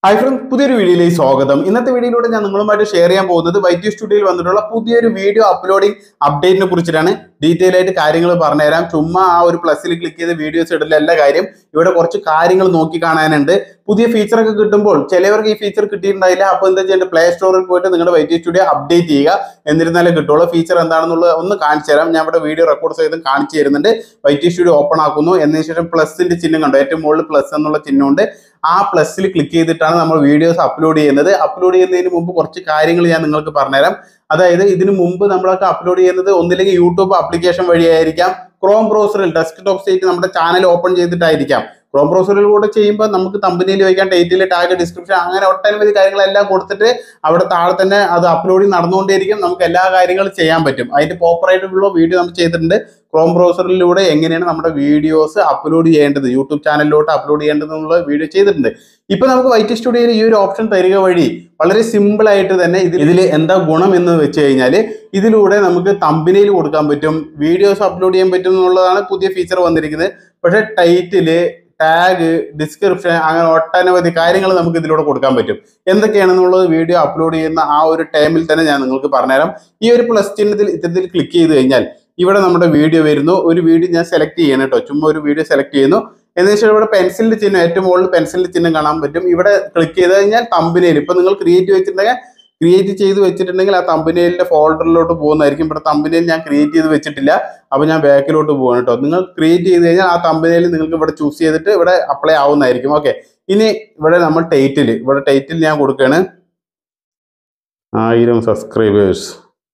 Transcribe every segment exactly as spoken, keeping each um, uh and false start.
Hi friends, പുതിയൊരു വീഡിയോയിലേക്ക് സ്വാഗതം. ഇന്നത്തെ വീഡിയോയിലൂടെ ഞാൻ നിങ്ങളുമായിട്ട് ഷെയർ ചെയ്യാൻ പോകുന്നത് വൈറ്റി സ്റ്റുഡിയോയിൽ വന്നിട്ടുള്ള പുതിയൊരു വീഡിയോ അപ്ലോഡിംഗ് അപ്ഡേറ്റിനെ കുറിച്ചിട്ടാണ്. ഡീറ്റെയിൽ ആയിട്ട് കാര്യങ്ങൾ പറഞ്ഞുതരാം. ചുമ്മാ ആ ഒരു പ്ലസിൽ ക്ലിക്ക് ചെയ്ത് വീഡിയോസ് ഇടില്ല എല്ലാ കാര്യം. ഇവിടെ കുറച്ച് കാര്യങ്ങൾ നോക്കി കാണാനുണ്ട്. പുതിയ ഫീച്ചറൊക്കെ കിട്ടുമ്പോൾ ചിലവർക്ക് ഈ ഫീച്ചർ കിട്ടിയിട്ടുണ്ടായില്ല. അപ്പോൾ എന്താ ചെയ്യേണ്ടത്, പ്ലേ സ്റ്റോറിൽ പോയിട്ട് നിങ്ങളുടെ വൈറ്റി സ്റ്റുഡിയോ അപ്ഡേറ്റ് ചെയ്യുക. എന്നിരുന്നാലേ കിട്ടുള്ളൂ. ഫീച്ചർ എന്താണെന്നുള്ളത് ഒന്ന് കാണിച്ചു തരാം. ഞാൻ ഇവിടെ വീഡിയോ റെക്കോർഡ് ചെയ്ത് കാണിച്ചു തരുന്നുണ്ട്. വൈറ്റി സ്റ്റുഡിയോ ഓപ്പൺ ആക്കുന്നു. എന്നതിന് ശേഷം പ്ലസിന്റെ ചിഹ്നം കണ്ടോ, ഏറ്റവും മുകളിൽ പ്ലസ് എന്നുള്ള ചിഹ്നമുണ്ട്. ആ പ്ലസിൽ ക്ലിക്ക് ചെയ്തിട്ടാണ് നമ്മൾ വീഡിയോസ് അപ്ലോഡ് ചെയ്യുന്നത്. അപ്ലോഡ് ചെയ്യുന്നതിന് മുമ്പ് കുറച്ച് കാര്യങ്ങൾ ഞാൻ നിങ്ങൾക്ക് പറഞ്ഞുതരാം. അതായത് ഇതിനു മുമ്പ് നമ്മളൊക്കെ അപ്ലോഡ് ചെയ്യുന്നത് ഒന്നില്ലെങ്കിൽ യൂട്യൂബ് ആപ്ലിക്കേഷൻ വഴിയായിരിക്കാം, ക്രോം ബ്രൗസറിൽ ഡെസ്ക്ടോപ്പ് സൈറ്റ് നമ്മുടെ ചാനൽ ഓപ്പൺ ചെയ്തിട്ടായിരിക്കാം. ക്രോം ബ്രൗസറിലൂടെ ചെയ്യുമ്പോൾ നമുക്ക് തമ്പനിയിൽ വയ്ക്കാൻ, ടൈറ്റിൽ, ടാഗ്, ഡിസ്ക്രിപ്ഷൻ, അങ്ങനെ ഒട്ടനവധി കാര്യങ്ങളെല്ലാം കൊടുത്തിട്ട് അവിടെ താഴെ തന്നെ അത് അപ്ലോഡിങ് നടന്നുകൊണ്ടേയിരിക്കും. നമുക്ക് എല്ലാ കാര്യങ്ങളും ചെയ്യാൻ പറ്റും. അതിന്റെ പ്രോപ്പറായിട്ടുള്ള വീഡിയോ നമ്മൾ ചെയ്തിട്ടുണ്ട്. ക്രോം ബ്രൗസറിലൂടെ എങ്ങനെയാണ് നമ്മുടെ വീഡിയോസ് അപ്ലോഡ് ചെയ്യേണ്ടത്, യൂട്യൂബ് ചാനലിലോട്ട് അപ്ലോഡ് ചെയ്യേണ്ടതെന്നുള്ള വീഡിയോ ചെയ്തിട്ടുണ്ട്. ഇപ്പൊ നമുക്ക് വൈറ്റി സ്റ്റുഡിയോയിൽ ഈ ഒരു ഓപ്ഷൻ തരിക വഴി വളരെ സിമ്പിൾ ആയിട്ട് തന്നെ ഇത് ഇതിൽ എന്താ ഗുണം എന്ന് വെച്ച് കഴിഞ്ഞാൽ, ഇതിലൂടെ നമുക്ക് തമ്പനയിൽ കൊടുക്കാൻ പറ്റും, വീഡിയോസ് അപ്ലോഡ് ചെയ്യാൻ പറ്റും എന്നുള്ളതാണ് പുതിയ ഫീച്ചർ വന്നിരിക്കുന്നത്. പക്ഷേ ടൈറ്റില്, ടാഗ്, ഡിസ്ക്രിപ്ഷൻ, അങ്ങനെ ഒട്ടനവധി കാര്യങ്ങൾ നമുക്ക് ഇതിലൂടെ കൊടുക്കാൻ പറ്റും. എന്തൊക്കെയാണെന്നുള്ളത് വീഡിയോ അപ്ലോഡ് ചെയ്യുന്ന ആ ഒരു ടൈമിൽ തന്നെ ഞാൻ നിങ്ങൾക്ക് പറഞ്ഞുതരാം. ഈ ഒരു പ്ലസ് ചിഹ്നത്തിൽ ഇത്തരത്തിൽ ക്ലിക്ക് ചെയ്ത് കഴിഞ്ഞാൽ ഇവിടെ നമ്മുടെ വീഡിയോ വരുന്നു. ഒരു വീഡിയോ ഞാൻ സെലക്ട് ചെയ്യണം കേട്ടോ. ചുമ്മാ ഒരു വീഡിയോ സെലക്ട് ചെയ്യുന്നു. എന്നതിന് ശേഷം ഇവിടെ പെൻസിലിന്റെ ചിഹ്നം, ഏറ്റവും മുകളിൽ പെൻസിലിന്റെ ചിഹ്നം കാണാൻ പറ്റും. ഇവിടെ ക്ലിക്ക് ചെയ്ത് കഴിഞ്ഞാൽ തമ്പനയിൽ, ഇപ്പൊ നിങ്ങൾ ക്രിയേറ്റ് വെച്ചിട്ടുണ്ടെങ്കിൽ ക്രിയേറ്റ് ചെയ്ത് വെച്ചിട്ടുണ്ടെങ്കിൽ ആ തമ്പനയിലിന്റെ ഫോൾഡറിലോട്ട് പോകുന്നതായിരിക്കും. ഇവിടെ തമ്പനയിൽ ഞാൻ ക്രിയേറ്റ് ചെയ്ത് വെച്ചിട്ടില്ല. അപ്പൊ ഞാൻ ബാക്കിലോട്ട് പോകാൻ കേട്ടോ. നിങ്ങൾ ക്രിയേറ്റ് ചെയ്ത് കഴിഞ്ഞാൽ ആ തമ്പനയിൽ നിങ്ങൾക്ക് ഇവിടെ ചൂസ് ചെയ്തിട്ട് ഇവിടെ അപ്ലൈ ആവുന്നതായിരിക്കും. ഓക്കെ, ഇനി ഇവിടെ നമ്മൾ ടൈറ്റിൽ, ഇവിടെ ടൈറ്റിൽ ഞാൻ കൊടുക്കുകയാണ് ആയിരം സബ്സ്ക്രൈബേഴ്സ്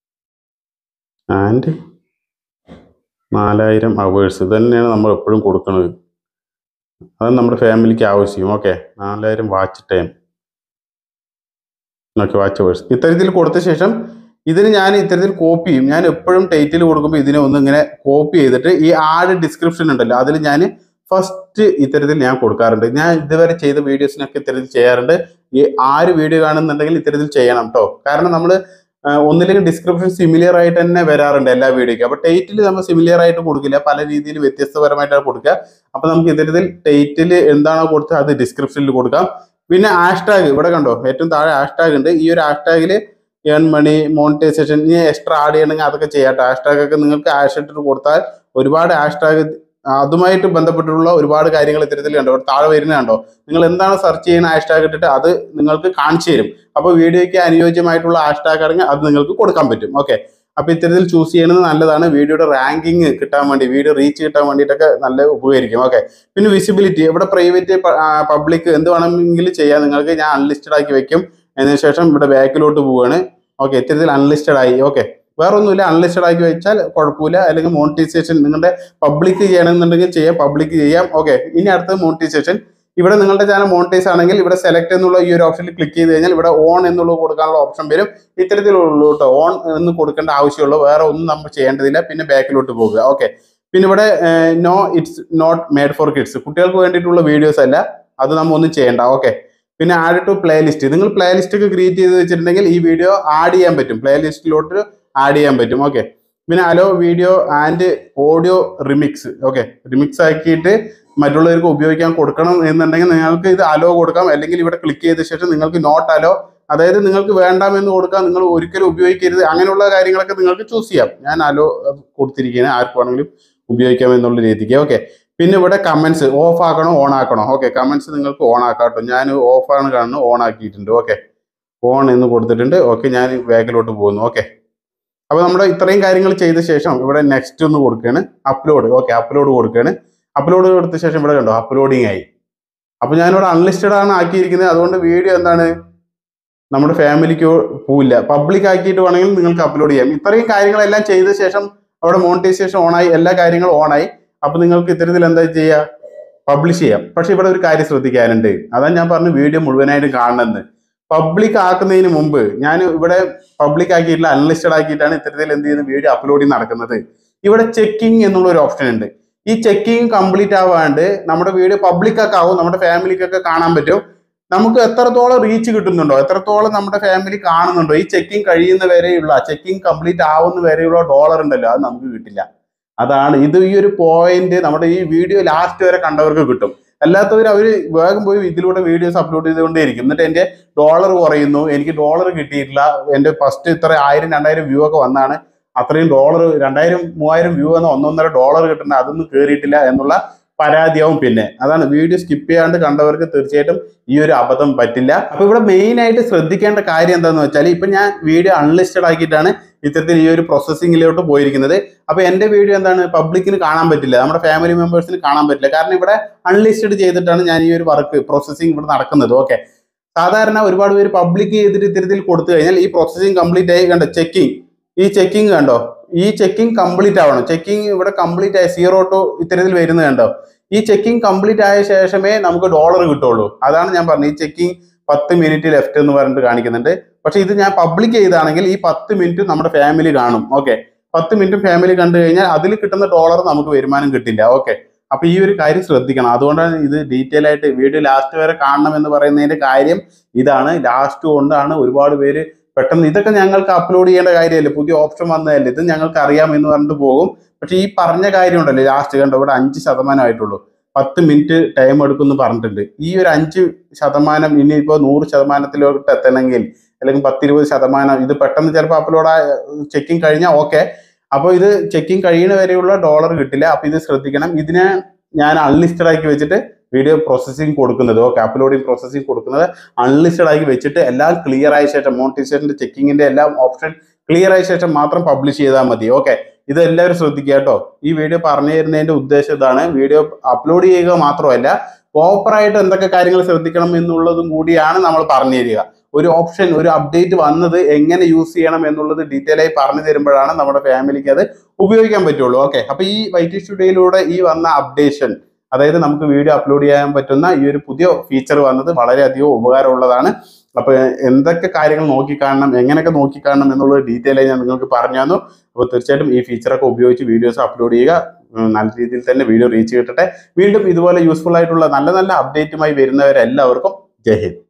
ആൻഡ് നാലായിരം അവേഴ്സ്. ഇത് തന്നെയാണ് നമ്മൾ എപ്പോഴും കൊടുക്കുന്നത്. അത് നമ്മുടെ ഫാമിലിക്ക് ആവശ്യം. ഓക്കെ, നാലായിരം watch time, okay, watch hours. ഇത്തരത്തിൽ കൊടുത്ത ശേഷം ഇതിന് ഞാൻ ഇത്തരത്തിൽ കോപ്പി ചെയ്യും. ഞാൻ എപ്പോഴും ടൈറ്റിൽ കൊടുക്കുമ്പോൾ ഇതിനെ ഒന്ന് ഇങ്ങനെ കോപ്പി ചെയ്തിട്ട് ഈ ആഡ് ഡിസ്ക്രിപ്ഷൻ ഉണ്ടല്ലോ അതിൽ ഞാൻ ഫസ്റ്റ് ഇത്തരത്തിൽ ഞാൻ കൊടുക്കാറുണ്ട്. ഞാൻ ഇതുവരെ ചെയ്ത വീഡിയോസിനൊക്കെ ഇത്തരത്തിൽ ചെയ്യാറുണ്ട്. ഈ ആര് വീഡിയോ കാണുന്നുണ്ടെങ്കിൽ ഇത്തരത്തിൽ ചെയ്യണം കേട്ടോ. കാരണം നമ്മൾ ഒന്നില്ലെങ്കിൽ ഡിസ്ക്രിപ്ഷൻ സിമിലിയർ ആയിട്ട് തന്നെ വരാറുണ്ട് എല്ലാ വീഡിയോയ്ക്കും. അപ്പൊ ടൈറ്റിൽ നമ്മൾ സിമിലിയർ ആയിട്ട് കൊടുക്കില്ല, പല രീതിയിൽ വ്യത്യസ്തപരമായിട്ടാണ് കൊടുക്കുക. അപ്പൊ നമുക്ക് ഇത്തരത്തിൽ ടൈറ്റിൽ എന്താണോ കൊടുത്തത് അത് ഡിസ്ക്രിപ്ഷനിൽ കൊടുക്കാം. പിന്നെ ഹാഷ്ടാഗ് ഇവിടെ കണ്ടോ, ഏറ്റവും താഴെ ഹാഷ്ടാഗ് ഉണ്ട്. ഈ ഒരു ഹാഷ്ടാഗിൽ ഏൺ മണി, മോണിറ്റൈസേഷൻ, ഇനി എക്സ്ട്രാ ആഡ് ചെയ്യണമെങ്കിൽ അതൊക്കെ ചെയ്യാട്ടോ. ഹാഷ്ടാഗ് ഒക്കെ നിങ്ങൾക്ക് ഹാഷ് ഇട്ടിട്ട് കൊടുത്താൽ ഒരുപാട് ഹാഷ്ടാഗ് അതുമായിട്ട് ബന്ധപ്പെട്ടിട്ടുള്ള ഒരുപാട് കാര്യങ്ങൾ ഇത്തരത്തിൽ കണ്ടോ, താഴെ വരുന്ന കണ്ടോ. നിങ്ങൾ എന്താണ് സെർച്ച് ചെയ്യുന്ന ഹാഷ്ടാഗ് ഇട്ടിട്ട് അത് നിങ്ങൾക്ക് കാണിച്ചു തരും. അപ്പോൾ വീഡിയോയ്ക്ക് അനുയോജ്യമായിട്ടുള്ള ഹാഷ്ടാഗ് ആണെങ്കിൽ അത് നിങ്ങൾക്ക് കൊടുക്കാൻ പറ്റും. ഓക്കെ, അപ്പൊ ഇത്തരത്തിൽ ചൂസ് ചെയ്യുന്നത് നല്ലതാണ്. വീഡിയോയുടെ റാങ്കിങ് കിട്ടാൻ വേണ്ടി, വീഡിയോ റീച്ച് കിട്ടാൻ വേണ്ടിയിട്ടൊക്കെ നല്ല ഉപകരിക്കും. ഓക്കെ, പിന്നെ വിസിബിലിറ്റി, ഇവിടെ പ്രൈവറ്റ്, പബ്ലിക് എന്ത് വേണമെങ്കിലും ചെയ്യാം നിങ്ങൾക്ക്. ഞാൻ അൺലിസ്റ്റഡ് ആക്കി വെക്കും. അതിന് ശേഷം ഇവിടെ ബാക്കിലോട്ട് പോവുകയാണ്. ഓക്കെ, ഇത്തരത്തിൽ അൺലിസ്റ്റഡ് ആയി. ഓക്കെ, വേറെ ഒന്നുമില്ല, അൺലിസ്റ്റഡ് ആക്കി വെച്ചാൽ കുഴപ്പമില്ല. അല്ലെങ്കിൽ മോണിറ്റൈസേഷൻ നിങ്ങളുടെ പബ്ലിക് ചെയ്യണമെന്നുണ്ടെങ്കിൽ ചെയ്യാം, പബ്ലിക് ചെയ്യാം. ഓക്കെ, ഇനി അടുത്തത് മോണിറ്റൈസേഷൻ. ഇവിടെ നിങ്ങളുടെ ചാനൽ മോണിറ്റൈസ് ആണെങ്കിൽ ഇവിടെ സെലക്ട് എന്നുള്ള ഈ ഒരു ഓപ്ഷനിൽ ക്ലിക്ക് ചെയ്ത് കഴിഞ്ഞാൽ ഇവിടെ ഓൺ എന്നുള്ളത് കൊടുക്കാനുള്ള ഓപ്ഷൻ വരും. ഇത്തരത്തിലുള്ളൂ കേട്ടോ, ഓൺ എന്ന് കൊടുക്കേണ്ട ആവശ്യമുള്ളൂ, വേറെ ഒന്നും നമ്മൾ ചെയ്യേണ്ടതില്ല. പിന്നെ ബാക്കിലോട്ട് പോകുക. ഓക്കെ, പിന്നെ ഇവിടെ no, it's not made for kids, കുട്ടികൾക്ക് വേണ്ടിയിട്ടുള്ള വീഡിയോസ് അല്ല, അത് നമ്മൾ ഒന്നും ചെയ്യേണ്ട. ഓക്കെ, പിന്നെ ആഡ് ടു പ്ലേലിസ്റ്റ്, നിങ്ങൾ പ്ലേലിസ്റ്റ് ഒക്കെ ക്രിയേറ്റ് ചെയ്ത് വെച്ചിട്ടുണ്ടെങ്കിൽ ഈ വീഡിയോ ആഡ് ചെയ്യാൻ പറ്റും, പ്ലേലിസ്റ്റിലോട്ട് ആഡ് ചെയ്യാൻ പറ്റും. ഓക്കെ, പിന്നെ allow video and audio remix. Okay, remix ആക്കിയിട്ട് മറ്റുള്ളവർക്ക് ഉപയോഗിക്കാൻ കൊടുക്കണം എന്നുണ്ടെങ്കിൽ നിങ്ങൾക്ക് ഇത് അലോ കൊടുക്കാം. അല്ലെങ്കിൽ ഇവിടെ ക്ലിക്ക് ചെയ്ത ശേഷം നിങ്ങൾക്ക് നോട്ട് അലോ, അതായത് നിങ്ങൾക്ക് വേണ്ടാമെന്ന് കൊടുക്കാം, നിങ്ങൾ ഒരിക്കലും ഉപയോഗിക്കരുത്, അങ്ങനെയുള്ള കാര്യങ്ങളൊക്കെ നിങ്ങൾക്ക് ചൂസ് ചെയ്യാം. ഞാൻ അലോ കൊടുത്തിരിക്കുകയാണ്, ആർക്ക് വേണമെങ്കിലും ഉപയോഗിക്കാം എന്നുള്ള രീതിക്ക്. ഓക്കെ, പിന്നെ ഇവിടെ കമന്റ്സ് ഓഫ് ആക്കണോ ഓൺ ആക്കണോ. ഓക്കെ, കമന്റ്സ് നിങ്ങൾക്ക് ഓൺ ആക്കാട്ടോ. ഞാൻ ഓഫാണ് കാണുന്നത്, ഓൺ ആക്കിയിട്ടുണ്ട്. ഓക്കെ, ഓൺ എന്ന് കൊടുത്തിട്ടുണ്ട്. ഓക്കെ, ഞാൻ ബാക്കിലോട്ട് പോകുന്നു. ഓക്കെ, അപ്പൊ നമ്മുടെ ഇത്രയും കാര്യങ്ങൾ ചെയ്ത ശേഷം ഇവിടെ നെക്സ്റ്റ് ഒന്ന് കൊടുക്കുകയാണ്, അപ്ലോഡ്. ഓക്കെ, അപ്ലോഡ് കൊടുക്കുകയാണ്. അപ്ലോഡ് കൊടുത്ത ശേഷം ഇവിടെ കണ്ടോ അപ്ലോഡിങ് ആയി. അപ്പൊ ഞാനിവിടെ അൺലിസ്റ്റഡ് ആണ് ആക്കിയിരിക്കുന്നത്. അതുകൊണ്ട് വീഡിയോ എന്താണ് നമ്മുടെ ഫാമിലിക്ക് പോവില്ല. പബ്ലിക് ആക്കിയിട്ട് വേണമെങ്കിൽ നിങ്ങൾക്ക് അപ്ലോഡ് ചെയ്യാം. ഇത്രയും കാര്യങ്ങളെല്ലാം ചെയ്ത ശേഷം അവിടെ മോണിറ്റൈസേഷൻ ഓണായി, എല്ലാ കാര്യങ്ങളും ഓണായി. അപ്പൊ നിങ്ങൾക്ക് ഇത്തരത്തിൽ എന്താ ചെയ്യുക, പബ്ലിഷ് ചെയ്യാം. പക്ഷെ ഇവിടെ ഒരു കാര്യം ശ്രദ്ധിക്കാനുണ്ട്. അതാണ് ഞാൻ പറഞ്ഞു വീഡിയോ മുഴുവനായിട്ട് കാണണമെന്ന്. പബ്ലിക് ആക്കുന്നതിന് മുമ്പ് ഞാൻ ഇവിടെ പബ്ലിക് ആക്കിയിട്ടില്ല, അൺലിസ്റ്റഡ് ആക്കിയിട്ടാണ് ഇത്തരത്തിൽ എന്ത് ചെയ്യുന്നത് വീഡിയോ അപ്ലോഡിങ് നടക്കുന്നത്. ഇവിടെ ചെക്കിങ് എന്നുള്ള ഒരു ഓപ്ഷൻ ഉണ്ട്. ഈ ചെക്കിങ് കംപ്ലീറ്റ് ആവാണ്ട് നമ്മുടെ വീഡിയോ പബ്ലിക് ഒക്കെ ആവും, നമ്മുടെ ഫാമിലിക്കൊക്കെ കാണാൻ പറ്റും. നമുക്ക് എത്രത്തോളം റീച്ച് കിട്ടുന്നുണ്ടോ, എത്രത്തോളം നമ്മുടെ ഫാമിലി കാണുന്നുണ്ടോ, ഈ ചെക്കിങ് കഴിയുന്ന വരെയുള്ള, ചെക്കിങ് കംപ്ലീറ്റ് ആവുന്ന വരെയുള്ള ഡോളർ ഉണ്ടല്ലോ, അത് നമുക്ക് കിട്ടില്ല. അതാണ് ഇത്. ഈ ഒരു പോയിന്റ് നമ്മുടെ ഈ വീഡിയോ ലാസ്റ്റ് വരെ കണ്ടവർക്ക് കിട്ടും. അല്ലാത്തവർ അവർ വേഗം പോയി ഇതിലൂടെ വീഡിയോസ് അപ്ലോഡ് ചെയ്തുകൊണ്ടേയിരിക്കും. എന്നിട്ട് എൻ്റെ ഡോളർ കുറയുന്നു, എനിക്ക് ഡോളർ കിട്ടിയിട്ടില്ല, എൻ്റെ ഫസ്റ്റ് ഇത്ര ആയിരം രണ്ടായിരം വ്യൂ ഒക്കെ വന്നാണ്, അത്രയും ഡോളർ രണ്ടായിരം മൂവായിരം വ്യൂ എന്ന ഒന്നൊന്നര ഡോളർ കിട്ടുന്ന അതൊന്നും കയറിയിട്ടില്ല എന്നുള്ള പരാതിയാവും. പിന്നെ അതാണ് വീഡിയോ സ്കിപ്പ് ചെയ്യാണ്ട് കണ്ടവർക്ക് തീർച്ചയായിട്ടും ഈ ഒരു അബദ്ധം പറ്റില്ല. അപ്പൊ ഇവിടെ മെയിൻ ആയിട്ട് ശ്രദ്ധിക്കേണ്ട കാര്യം എന്താണെന്ന് വെച്ചാൽ ഇപ്പൊ ഞാൻ വീഡിയോ അൺലിസ്റ്റഡ് ആക്കിയിട്ടാണ് ഇത്തരത്തിൽ ഈ ഒരു പ്രോസസ്സിങ്ങിലോട്ട് പോയിരിക്കുന്നത്. അപ്പൊ എന്റെ വീഡിയോ എന്താണ് പബ്ലിക്കിന് കാണാൻ പറ്റില്ല, നമ്മുടെ ഫാമിലി മെമ്പേഴ്സിന് കാണാൻ പറ്റില്ല. കാരണം ഇവിടെ അൺലിസ്റ്റഡ് ചെയ്തിട്ടാണ് ഞാൻ ഈ ഒരു വർക്ക് പ്രോസസ്സിങ് ഇവിടെ നടക്കുന്നത്. ഓക്കെ, സാധാരണ ഒരുപാട് പേര് പബ്ലിക് ചെയ്തിട്ട് ഇത്തരത്തിൽ കൊടുത്തു കഴിഞ്ഞാൽ ഈ പ്രോസസ്സിങ് കംപ്ലീറ്റ് ആയി കണ്ടോ, ചെക്കിങ് ഈ ചെക്കിങ് കണ്ടോ, ഈ ചെക്കിങ് കംപ്ലീറ്റ് ആവണം. ചെക്കിങ് ഇവിടെ കംപ്ലീറ്റ് ആയി സീറോ ടു ഇത്തരത്തിൽ വരുന്നത് കണ്ടോ. ഈ ചെക്കിങ് കംപ്ലീറ്റ് ആയ ശേഷമേ നമുക്ക് ഡോളർ കിട്ടുള്ളൂ. അതാണ് ഞാൻ പറഞ്ഞത്, ഈ ചെക്കിങ് പത്ത് മിനിറ്റ് ലെഫ്റ്റ് എന്ന് പറഞ്ഞിട്ട് കാണിക്കുന്നുണ്ട്. പക്ഷെ ഇത് ഞാൻ പബ്ലിക് ചെയ്താണെങ്കിൽ ഈ പത്ത് മിനിറ്റ് നമ്മുടെ ഫാമിലി കാണും. ഓക്കെ, പത്ത് മിനിറ്റ് ഫാമിലി കണ്ടു കഴിഞ്ഞാൽ അതിൽ കിട്ടുന്ന ഡോളർ നമുക്ക് വരുമാനം കിട്ടില്ല. ഓക്കെ, അപ്പൊ ഈ ഒരു കാര്യം ശ്രദ്ധിക്കണം. അതുകൊണ്ടാണ് ഇത് ഡീറ്റെയിൽ ആയിട്ട് വീഡിയോ ലാസ്റ്റ് വരെ കാണണം എന്ന് പറയുന്നതിന്റെ കാര്യം ഇതാണ്. ലാസ്റ്റ് കൊണ്ടാണ് ഒരുപാട് പേര് പെട്ടെന്ന് ഇതൊക്കെ ഞങ്ങൾക്ക് അപ്ലോഡ് ചെയ്യേണ്ട കാര്യമല്ലേ, പുതിയ ഓപ്ഷൻ വന്നതല്ലേ, ഇത് ഞങ്ങൾക്ക് അറിയാം എന്ന് പറഞ്ഞിട്ട് പോകും. പക്ഷെ ഈ പറഞ്ഞ കാര്യം ഉണ്ടല്ലോ ലാസ്റ്റ് കണ്ടോ, ഇവിടെ അഞ്ച് ശതമാനം ആയിട്ടുള്ളൂ, പത്ത് മിനിറ്റ് ടൈം എടുക്കുമെന്ന് പറഞ്ഞിട്ടുണ്ട്. ഈ ഒരു അഞ്ച് ശതമാനം ഇനിയിപ്പോൾ നൂറ് ശതമാനത്തിലോട്ട് എത്തണമെങ്കിൽ അല്ലെങ്കിൽ പത്തിരുപത് ശതമാനം ഇത് പെട്ടെന്ന് ചിലപ്പോൾ അപ്ലോഡ് ചെക്കിങ് കഴിഞ്ഞാൽ ഓക്കെ. അപ്പോൾ ഇത് ചെക്കിങ് കഴിയുന്ന വരെയുള്ള ഡോളർ കിട്ടില്ല. അപ്പൊ ഇത് ശ്രദ്ധിക്കണം. ഇതിനെ ഞാൻ അൺലിസ്റ്റഡ് ആക്കി വെച്ചിട്ട് വീഡിയോ പ്രോസസ്സിങ് കൊടുക്കുന്നത്, ഓക്കെ, അപ്ലോഡിങ് പ്രോസസ്സിങ് കൊടുക്കുന്നത് അൺലിസ്റ്റഡ് ആക്കി വെച്ചിട്ട് എല്ലാം ക്ലിയർ ആയ ശേഷം മോണിറ്റൈസേഷന്റെ ചെക്കിങ്ങിന്റെ എല്ലാം ഓപ്ഷൻ ക്ലിയർ ആയ ശേഷം മാത്രം പബ്ലിഷ് ചെയ്താൽ മതി. ഓക്കെ, ഇത് എല്ലാവരും ശ്രദ്ധിക്കുക കേട്ടോ. ഈ വീഡിയോ പറഞ്ഞു തരുന്നതിന്റെ ഉദ്ദേശം ഇതാണ്. വീഡിയോ അപ്ലോഡ് ചെയ്യുക മാത്രമല്ല പ്രോപ്പറായിട്ട് എന്തൊക്കെ കാര്യങ്ങൾ ശ്രദ്ധിക്കണം എന്നുള്ളതും കൂടിയാണ് നമ്മൾ പറഞ്ഞു തരിക. ഒരു ഓപ്ഷൻ ഒരു അപ്ഡേറ്റ് വന്നത് എങ്ങനെ യൂസ് ചെയ്യണം എന്നുള്ളത് ഡീറ്റെയിൽ ആയി പറഞ്ഞു തരുമ്പോഴാണ് നമ്മുടെ ഫാമിലിക്ക് അത് ഉപയോഗിക്കാൻ പറ്റുള്ളൂ. ഓക്കെ, അപ്പൊ ഈ വൈറ്റി സ്റ്റുഡിയോയിലൂടെ ഈ വന്ന അപ്ഡേഷൻ, അതായത് നമുക്ക് വീഡിയോ അപ്ലോഡ് ചെയ്യാൻ പറ്റുന്ന ഈ ഒരു പുതിയ ഫീച്ചർ വന്നത് വളരെയധികം ഉപകാരമുള്ളതാണ്. അപ്പൊ എന്തൊക്കെ കാര്യങ്ങൾ നോക്കിക്കാണണം, എങ്ങനെയൊക്കെ നോക്കിക്കാണണം എന്നുള്ളത് ഡീറ്റെയിൽ ആയി ഞാൻ നിങ്ങൾക്ക് പറഞ്ഞു തന്നു. അപ്പോൾ തീർച്ചയായിട്ടും ഈ ഫീച്ചറൊക്കെ ഉപയോഗിച്ച് വീഡിയോസ് അപ്ലോഡ് ചെയ്യുക. നല്ല രീതിയിൽ തന്നെ വീഡിയോ റീച്ച് കിട്ടട്ടെ. വീണ്ടും ഇതുപോലെ യൂസ്ഫുൾ ആയിട്ടുള്ള നല്ല നല്ല അപ്ഡേറ്റുമായി വരുന്നവരെല്ലാവർക്കും ജയ് ഹിന്ദ്.